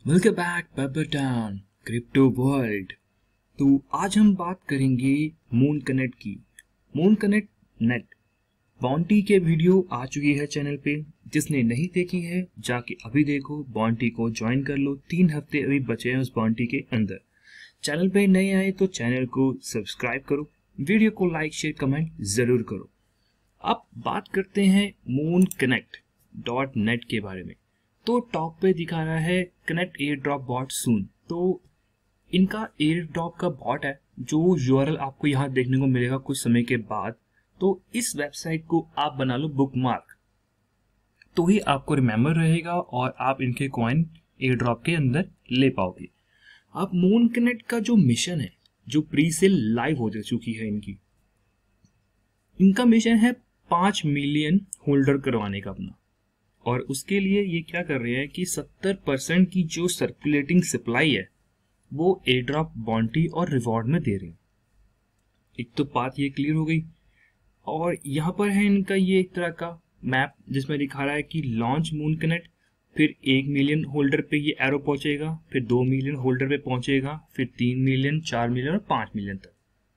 Welcome back paper town crypto world. तो आज हम बात करेंगे मून कनेक्ट की। मून कनेक्ट नेट बॉन्टी के वीडियो आ चुकी है चैनल पे। जिसने नहीं देखी है जाके अभी देखो, बॉन्टी को ज्वाइन कर लो। 3 हफ्ते अभी बचे हैं उस बॉन्टी के अंदर। चैनल पे नए आए तो चैनल को सब्सक्राइब करो, वीडियो को लाइक शेयर कमेंट जरूर करो। अब बात करते हैं मून कनेक्ट डॉट नेट के बारे में। तो टॉप पे दिखा रहा है connect air drop bot soon. तो इनका एयर ड्रॉप का बॉट है जो यूआरएल आपको यहाँ देखने को मिलेगा कुछ समय के बाद। तो इस वेबसाइट को आप बना लो बुकमार्क, तो ही आपको रिमेम्बर रहेगा और आप इनके कॉइन एयर ड्रॉप के अंदर ले पाओगे। अब मून कनेक्ट का जो मिशन है, जो प्री सेल लाइव हो चुकी है इनका मिशन है 5 मिलियन होल्डर करवाने का अपना। और उसके लिए ये क्या कर रहे हैं कि 70% की जो सर्कुलेटिंग सप्लाई है वो एयर ड्रॉप बॉन्टी और रिवॉर्ड में दे रहे हैं। एक तो बात ये क्लियर हो गई। और यहाँ पर है इनका ये एक तरह का मैप जिसमें दिखा रहा है कि लॉन्च मून कनेक्ट, फिर 1 मिलियन होल्डर पे ये एरो पहुंचेगा, फिर 2 मिलियन होल्डर पे पहुंचेगा, फिर 3 मिलियन, 4 मिलियन और 5 मिलियन तक।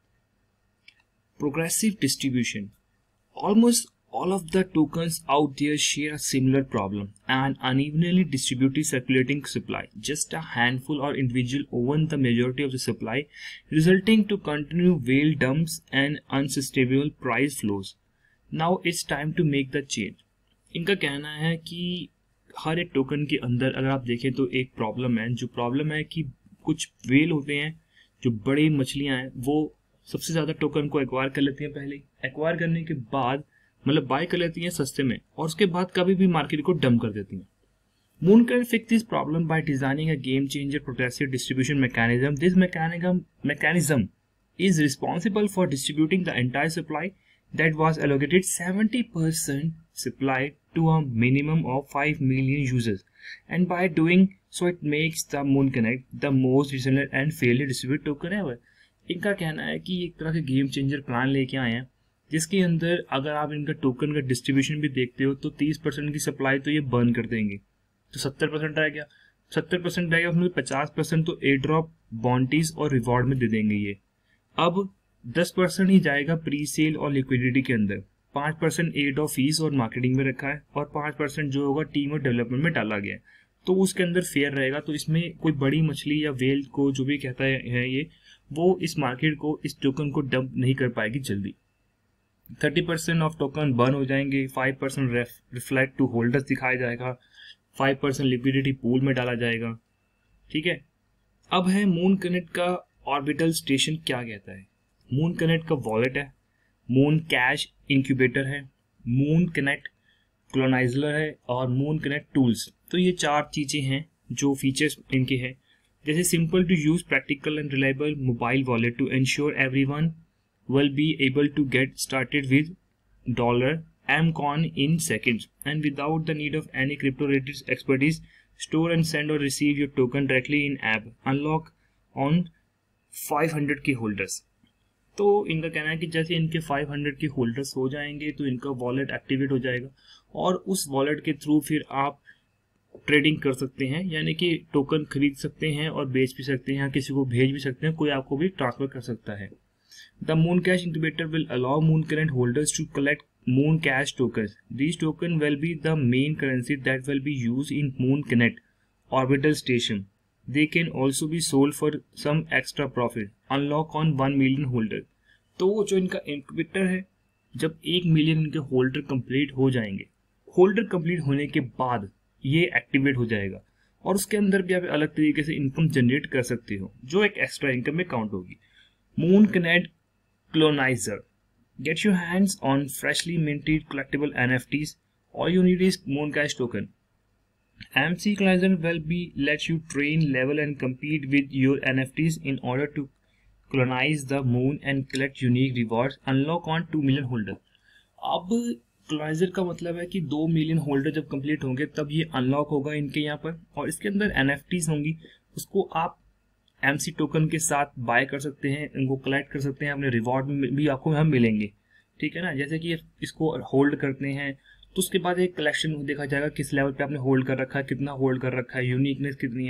Progressive distribution. Almost all of the tokens out there share a similar problem, an unevenly distributed circulating supply. Just a handful or individual own the majority of the supply, resulting to continued whale dumps and unsustainable price flows. Now it's time to make the change. इनका कहना है कि हर एक token के अंदर अगर आप देखें तो एक प्रॉब्लम है। जो प्रॉब्लम है कि कुछ वेल होते हैं, जो बड़ी मछलियां हैं, वो सबसे ज्यादा टोकन को एक्वायर कर लेती हैं। पहले एक्वायर करने के बाद मतलब बाय कर लेती हैं सस्ते में, और उसके बाद कभी भी मार्केट को डंप कर देती हैं। Moon can fix this problem by designing a game changer progressive distribution mechanism. This mechanism is responsible for distributing the entire supply that was allocated 70% supply to a minimum of 5 million users, and by doing so it makes the Moon Connect the most resilient and fairly distributed token ever. इनका कहना है कि एक तरह के game changer plan लेके आए हैं जिसके अंदर अगर आप इनका टोकन का डिस्ट्रीब्यूशन भी देखते हो तो 30% की सप्लाई तो ये बर्न कर देंगे, तो 70% रह गया। 70% रह गया, उसमें 50% तो एयर ड्रॉप बॉन्टीज और रिवॉर्ड में दे देंगे ये। अब 10% ही जाएगा प्री सेल और लिक्विडिटी के अंदर। 5% एयर ड्रॉप फीस और मार्केटिंग में रखा है, और 5% जो होगा टीम और डेवलपमेंट में डाला गया है। तो उसके अंदर फेयर रहेगा। तो इसमें कोई बड़ी मछली या वेल को जो भी कहता है ये, वो इस मार्केट को, इस टोकन को डंप नहीं कर पाएगी जल्दी। 30% ऑफ टोकन बर्न हो जाएंगे, 5% रिफ्लेक्ट टू होल्डर्स दिखाया जाएगा, 5% लिक्विडिटी पूल में डाला जाएगा। ठीक है। अब है मून कनेक्ट का ऑर्बिटल स्टेशन क्या कहता है। मून कनेक्ट का वॉलेट है, मून कैश इंक्यूबेटर है, मून कनेक्ट क्लोनाइजर है और मून कनेक्ट टूल्स। तो ये 4 चीजें हैं जो फीचर्स इनके हैं। जैसे simple to use, practical and reliable mobile wallet to ensure everyone will be able to get started with $mcoin in seconds and without the need of any crypto-related expertise. Store and send or receive your token directly in app. Unlock on 500 के holders. तो इनका कहना है कि जैसे इनके 500 के holders हो जाएंगे तो इनका वॉलेट एक्टिवेट हो जाएगा, और उस वॉलेट के थ्रू फिर आप ट्रेडिंग कर सकते हैं, यानी कि टोकन खरीद सकते हैं और बेच भी सकते हैं, किसी को भेज भी सकते हैं, कोई आपको भी ट्रांसफर कर सकता है। The Moon Cash Incubator will allow Moon Current holders to collect Moon Cash tokens. These tokens will be the main currency that will be used in Moon Connect orbital station. They can also be sold for some extra profit. Unlock on 1 million holder. तो जो इनका incubator है, जब 1 million इनके holder complete हो जाएंगे, holder complete होने के बाद ये एक्टिवेट हो जाएगा, और उसके अंदर भी आप अलग तरीके से इनकम जनरेट कर सकते हो जो एक एक्स्ट्रा इनकम में काउंट होगी। Moon Connect Clonizer. Get your hands on freshly minted collectible NFTs. All you need is Moon Cash token. MC Clonizer will be let you train, level and compete with your NFTs in order to clonize the moon and collect unique rewards. Unlock on 2 million holder. अब क्लोनाइजर का मतलब है कि 2 million holder जब complete होंगे तब ये unlock होगा इनके यहाँ पर, और इसके अंदर NFTs होंगी, उसको आप MC टोकन के साथ बाय कर सकते हैं, इनको कलेक्ट कर सकते हैं, अपने रिवॉर्ड में भी आपको हम मिलेंगे। ठीक है ना। जैसे कि इसको होल्ड करते हैं तो उसके बाद एक कलेक्शन देखा जाएगा किस लेवल पे आपने होल्ड कर रखा है, कितना होल्ड कर रखा है, यूनिकनेस कितनी है,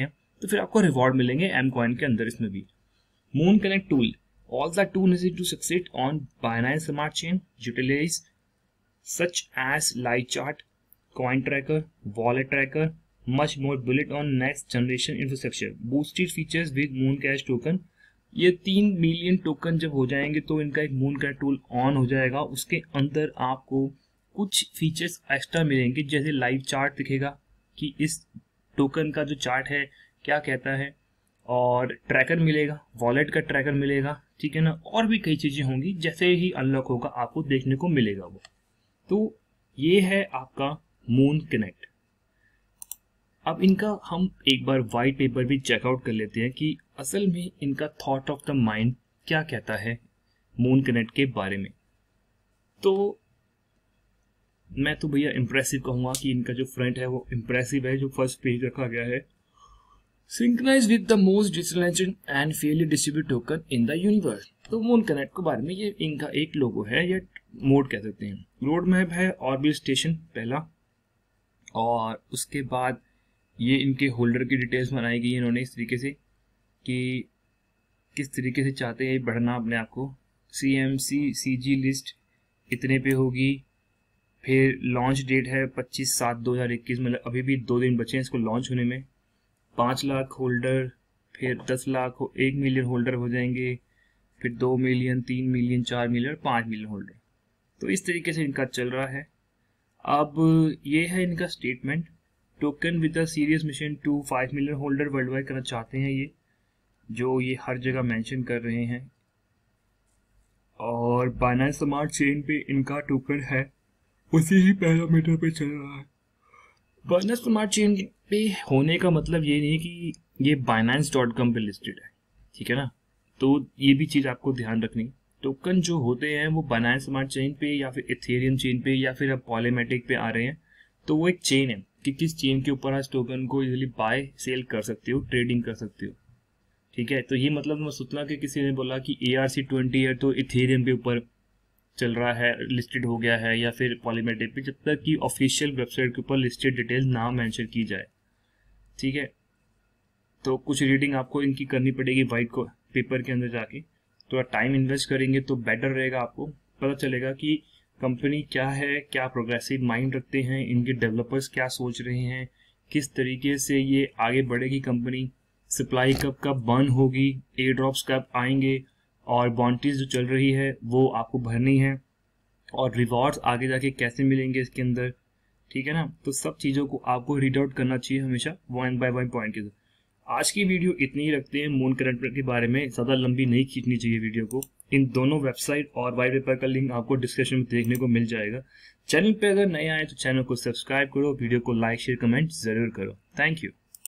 तो फिर आपको रिवॉर्ड मिलेंगे एम कॉइन के अंदर इसमें भी। Moon Connect tool, all the tool necessary to succeed on binary smart chain utilise such as live chart, coin tracker, wallet tracker, much more bullet on next generation infrastructure, boosted features with Moon cash token. ये 3 million token जब हो जाएंगे तो इनका एक moon Connect tool on हो जाएगा। उसके अंदर आपको कुछ फीचर्स एक्स्ट्रा मिलेंगे, जैसे लाइव चार्ट दिखेगा कि इस टोकन का जो चार्ट है क्या कहता है, और ट्रैकर मिलेगा, वॉलेट का ट्रैकर मिलेगा, ठीक है ना, और भी कई चीज़ें होंगी। जैसे ही अनलॉक होगा आपको देखने को मिलेगा वो। तो ये है आपका मून कनेक्ट। अब इनका हम एक बार वाइट पेपर भी चेकआउट कर लेते हैं कि असल में इनका थॉट ऑफ द माइंड क्या कहता है मून कनेक्ट के बारे में। तो मैं तो भैया इम्प्रेसिव कहूँगा कि इनका जो फ्रंट है वो इम्प्रेसिव है, जो फर्स्ट पेज रखा गया है। Synchronise with the most decentralised and fairly distributed token in the universe. तो मून कनेक्ट के बारे में ये इनका एक लोगो है या मोड कह सकते हैं। रोड मैप है ऑर्बिट स्टेशन पहला, और उसके बाद ये इनके होल्डर की डिटेल्स बनाई गई इन्होंने इस तरीके से कि किस तरीके से चाहते हैं बढ़ना अपने आप को। CMC-CG लिस्ट इतने पे होगी, फिर लॉन्च डेट है 25/7/2021, मतलब अभी भी 2 दिन बचे हैं इसको लॉन्च होने में। 5 लाख होल्डर, फिर 10 लाख 1 मिलियन होल्डर हो जाएंगे, फिर 2 million, 3 million, 4 million, 5 million holder. तो इस तरीके से इनका चल रहा है। अब ये है इनका statement, token with a serious mission to 5 million holder world wide करना चाहते हैं ये, जो ये हर जगह मेंशन कर रहे हैं। और बाइनारी स्मार्ट चेन पे इनका टोकन है उसी ही पैरामीटर पे चल रहा है। बाइनारी स्मार्ट चेन पे होने का मतलब ये नहीं कि ये Binance.com पे लिस्टेड है, ठीक है ना। तो ये भी चीज़ आपको ध्यान रखनी, टोकन जो होते हैं वो बाइनारी स्मार्ट चेन पे या फिर इथेरियम चेन पे या फिर अब पॉलीमेटिक पे आ रहे हैं, तो वो एक चेन है कि किस चेन के ऊपर आज टोकन को इजीली बाय सेल कर सकते हो, ट्रेडिंग कर सकते हो, ठीक है। तो ये मतलब मैं सोचना कि किसी ने बोला कि ERC-20 है तो इथेरियम के ऊपर चल रहा है, लिस्टेड हो गया है, या फिर पॉलीमेटिक पे, जब तक कि ऑफिशियल वेबसाइट के ऊपर लिस्टेड डिटेल ना मेंशन की जाए, ठीक है। तो कुछ रीडिंग आपको इनकी करनी पड़ेगी वाइट को पेपर के अंदर जाके, थोड़ा टाइम इन्वेस्ट करेंगे तो बेटर रहेगा, आपको पता चलेगा कि कंपनी क्या है, क्या प्रोग्रेसिव माइंड रखते हैं, इनके डेवलपर्स क्या सोच रहे हैं, किस तरीके से ये आगे बढ़ेगी कंपनी, सप्लाई कब कब बर्न होगी, एयर ड्रॉप्स कब आएंगे, और बाउंटीज जो चल रही है वो आपको भरनी है, और रिवॉर्ड्स आगे जाके कैसे मिलेंगे इसके अंदर, ठीक है ना। तो सब चीज़ों को आपको रीड आउट करना चाहिए हमेशा 1 by 1 पॉइंट के साथ। आज की वीडियो इतनी ही रखते हैं मून कनेक्ट के बारे में, ज़्यादा लंबी नहीं खींचनी चाहिए वीडियो को। इन दोनों वेबसाइट और वाइट पेपर का लिंक आपको डिस्क्रिप्शन में देखने को मिल जाएगा। चैनल पे अगर नए आए तो चैनल को सब्सक्राइब करो, वीडियो को लाइक शेयर कमेंट ज़रूर करो। Thank you.